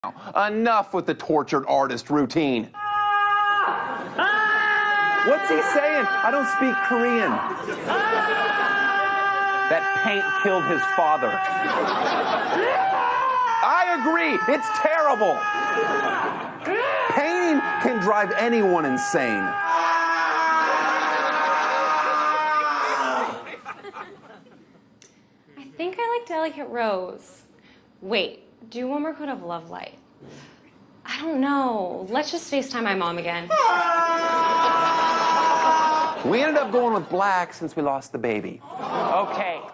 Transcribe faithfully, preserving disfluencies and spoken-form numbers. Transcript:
Enough with the tortured artist routine. What's he saying? I don't speak Korean. That paint killed his father. I agree. It's terrible. Pain can drive anyone insane. I think I like Delicate Rose. Wait, do one more coat of Love Light. I don't know. Let's just FaceTime my mom again. We ended up going with black since we lost the baby. Okay,